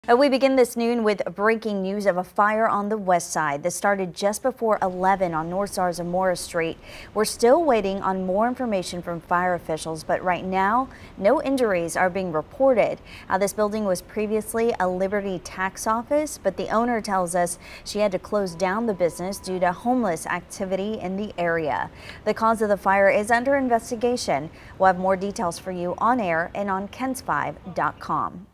We begin this noon with breaking news of a fire on the west side. This started just before 11 on North Zarzamora Street. We're still waiting on more information from fire officials, but right now, no injuries are being reported. This building was previously a Liberty tax office, but the owner tells us she had to close down the business due to homeless activity in the area. The cause of the fire is under investigation. We'll have more details for you on air and on KENS5.com.